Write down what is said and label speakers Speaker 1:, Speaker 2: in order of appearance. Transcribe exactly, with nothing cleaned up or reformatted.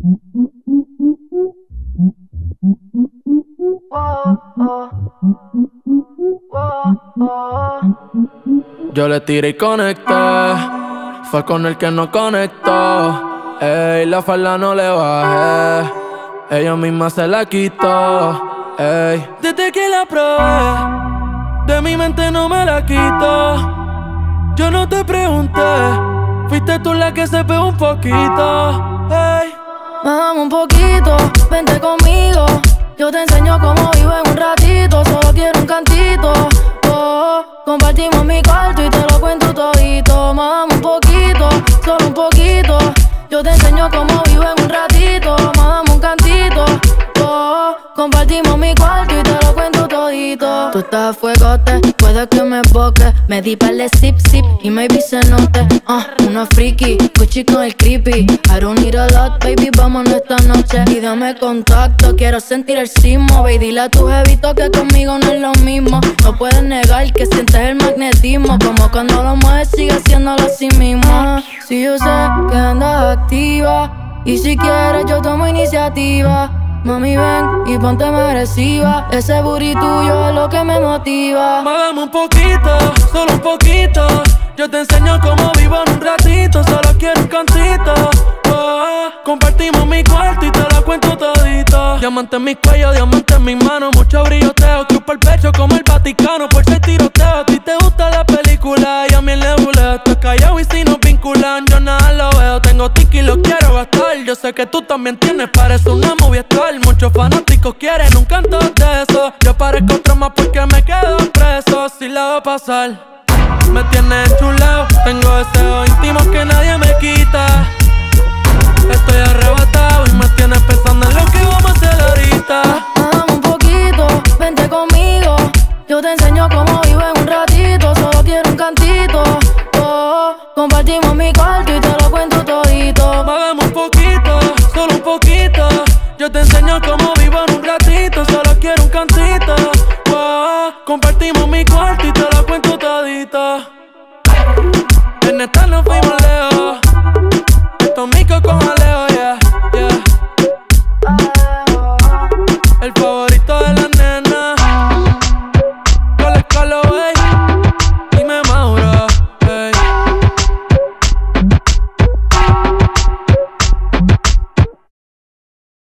Speaker 1: Yo le tiré y conecté, fue con el que no conectó. Ey, la falda no le bajé, ella misma se la quitó. Ey, desde que la probé, de mi mente no me la quito. Yo no te pregunté, fuiste tú la que se pegó un poquito. Ey,
Speaker 2: vamos un poquito, vente conmigo. Yo te enseño cómo vivo en un ratito. Solo quiero un cantito. Oh, compartimos mi cuarto y te lo cuento todito. Vamos un poquito, solo un poquito. Yo te enseño cómo vivo en un ratito. Vamos un cantito. Oh, compartimos mi cuarto y te lo cuento todito. Tú estás a fuegote, puede que me boque. Me di para el sip sip y maybe se note. Uh, una freaky, Gucci con el creepy. I don't need a lot, baby, vámonos esta noche. Y dame contacto, quiero sentir el sismo. Baby, dile a tu jevito que conmigo no es lo mismo. No puedes negar que sientes el magnetismo. Como cuando lo mueves sigue haciéndolo así mismo. Si yo sé que andas activa y si quieres yo tomo iniciativa. Mami, ven y ponte agresiva. Ese booty tuyo es lo que me motiva.
Speaker 1: Muéveme un poquito, solo un poquito. Yo te enseño cómo vivo en un ratito. Solo quiero un cantito. Oh, compartimos mi cuarto y te lo cuento todito. Diamante en mi cuello, diamante en mis manos. Mucho brilloteo, cruz por el pecho como el Vaticano. Por ser tiroteo, a ti te gusta la película y a mí el nebuleo. Estoy callado y si nos vinculan yo nada lo veo. Tengo tiki y lo quiero gastar. Yo sé que tú también tienes, parece una movie star. Muchos fanáticos quieren un canto de eso. Yo parezco otro más porque me quedo preso. Si la voy a pasar, me tienes enchulado. Tengo deseos íntimos que nadie me quita. Estoy arrebatado y me tienes pensando en lo que vamos a hacer ahorita.
Speaker 2: Vamos un poquito, vente conmigo. Yo te enseño cómo vivo en un ratito. Solo quiero un cantito. Oh, compartimos mi cuarto y te lo cuento todito.
Speaker 1: Muéveme un poquito, solo un poquito. Yo te enseño cómo vivo en un ratito. Solo quiero un cantito. Oh, compartimos mi cuarto y te lo cuento todito. En esta nos fuimos.